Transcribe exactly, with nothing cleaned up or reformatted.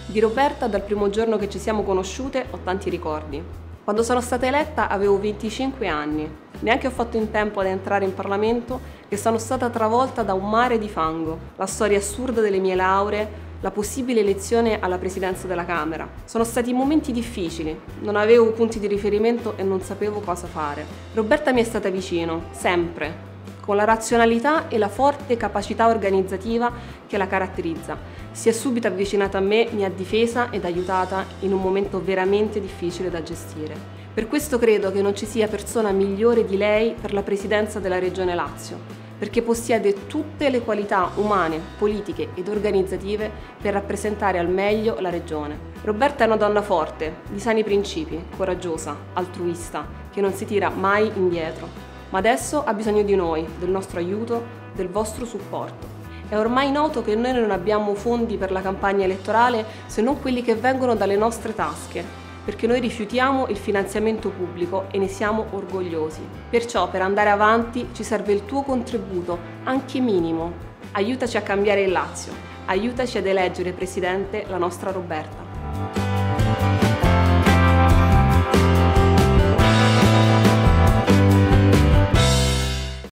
Di Roberta, dal primo giorno che ci siamo conosciute, ho tanti ricordi. Quando sono stata eletta avevo venticinque anni. Neanche ho fatto in tempo ad entrare in Parlamento che sono stata travolta da un mare di fango. La storia assurda delle mie lauree, la possibile elezione alla presidenza della Camera. Sono stati momenti difficili, non avevo punti di riferimento e non sapevo cosa fare. Roberta mi è stata vicino, sempre, con la razionalità e la forte capacità organizzativa che la caratterizza. Si è subito avvicinata a me, mi ha difesa ed aiutata in un momento veramente difficile da gestire. Per questo credo che non ci sia persona migliore di lei per la presidenza della Regione Lazio, perché possiede tutte le qualità umane, politiche ed organizzative per rappresentare al meglio la Regione. Roberta è una donna forte, di sani principi, coraggiosa, altruista, che non si tira mai indietro. Ma adesso ha bisogno di noi, del nostro aiuto, del vostro supporto. È ormai noto che noi non abbiamo fondi per la campagna elettorale se non quelli che vengono dalle nostre tasche, perché noi rifiutiamo il finanziamento pubblico e ne siamo orgogliosi. Perciò per andare avanti ci serve il tuo contributo, anche minimo. Aiutaci a cambiare il Lazio, aiutaci ad eleggere presidente la nostra Roberta.